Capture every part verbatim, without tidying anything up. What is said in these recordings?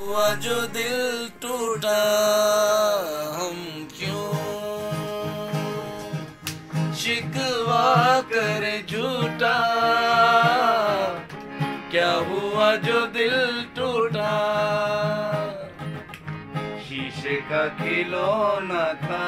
हुआ जो दिल टूटा हम क्यों शिकवा करे झूठा, क्या हुआ जो दिल टूटा, शीशे का खिलौना था,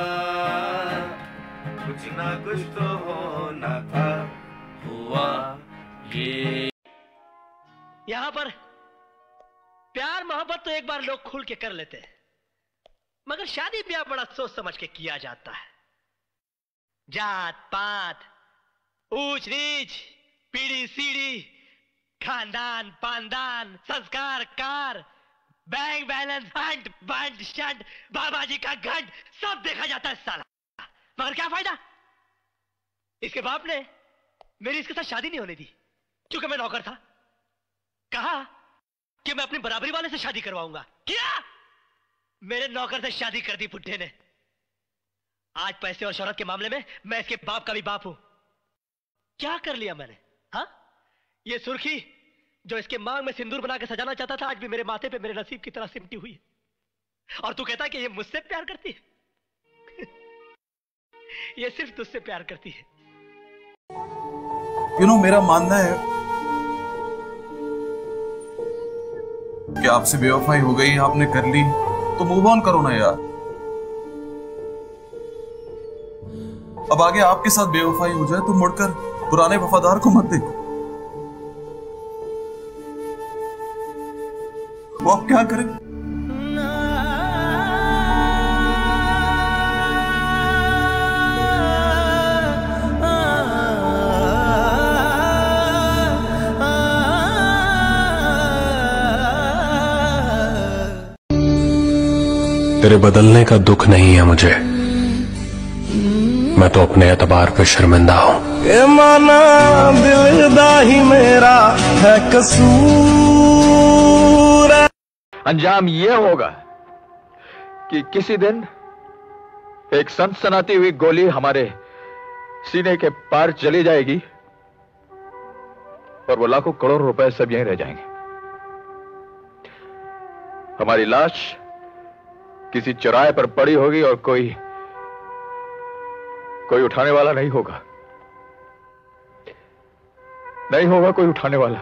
कुछ ना कुछ तो होना था, हुआ ये। यहाँ पर प्यार मोहब्बत तो एक बार लोग खुल के कर लेते हैं, मगर शादी ब्याह बड़ा सोच समझ के किया जाता है। जात पात, ऊंच नीच, पीढ़ी सीढ़ी, खानदान पानदान, संस्कार कार, बैंक बैलेंस, फंड बंड शंड, बाबा जी का घंट, सब देखा जाता है साला। मगर क्या फायदा? इसके बाप ने मेरी इसके साथ शादी नहीं होने दी, क्योंकि मैं नौकर था। कहा कि मैं अपनी बराबरी वाले से शादी करवाऊंगा, किया। मेरे नौकर से शादी कर दी बुड्ढे ने। आज पैसे और शोहरत के मामले में मैं इसके बाप का भी बाप हूं। क्या कर लिया मैंने? हाँ, ये सुर्खी जो इसके मांग में सिंदूर बना के सजाना चाहता था, आज भी मेरे माथे पे मेरे नसीब की तरह सिमटी हुई है। और तू कहता है कि ये मुझसे प्यार करती है? ये सिर्फ तुझसे प्यार करती है। यू नो, मेरा मानना है कि आपसे बेवफाई हो गई, आपने कर ली, तो मूव ऑन करो ना यार। अब आगे आपके साथ बेवफाई हो जाए तो मुड़कर पुराने वफादार को मत देखो। वो आप क्या करें? तेरे बदलने का दुख नहीं है मुझे, मैं तो अपने एतबार पे शर्मिंदा हूं। ये माना दिलदा ही मेरा है कसूर। अंजाम ये होगा कि किसी दिन एक सनसनाती हुई गोली हमारे सीने के पार चली जाएगी और वो लाखों करोड़ रुपए सब यहीं रह जाएंगे। हमारी लाश किसी चौराहे पर पड़ी होगी और कोई कोई उठाने वाला नहीं होगा, नहीं होगा कोई उठाने वाला।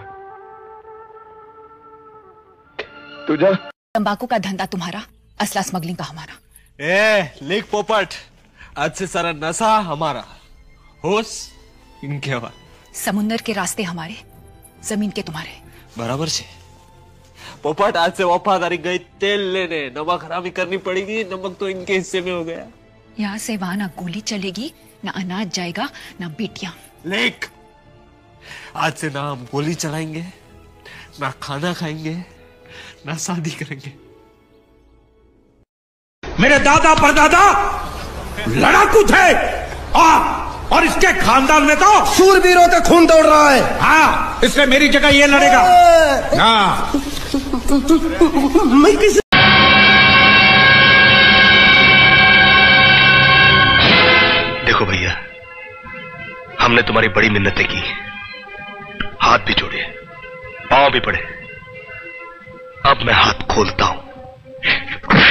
तू जा। तंबाकू का धंधा तुम्हारा, असला स्मगलिंग का हमारा। ए लिख पोपट, आज से सारा नशा हमारा, होश इनके बाद। समुंदर के रास्ते हमारे, जमीन के तुम्हारे। बराबर से पोपट, आज से वफादारी गई तेल लेने, नमक हरामी करनी पड़ेगी। नमक तो इनके हिस्से में हो गया। यहाँ से वहां ना गोली चलेगी, ना अनाज जाएगा, ना बेटियां। लेक आज से ना हम गोली चलाएंगे, ना खाना खाएंगे, ना शादी करेंगे। मेरे दादा परदादा लड़ाकू थे और, और इसके खानदान में तो शूरवीरों का खून दौड़ रहा है। हाँ, इसलिए मेरी जगह ये लड़ेगा। हाँ। मैं किस देखो भैया, हमने तुम्हारी बड़ी मिन्नतें की, हाथ भी जोड़े, पांव भी पड़े, अब मैं हाथ खोलता हूं।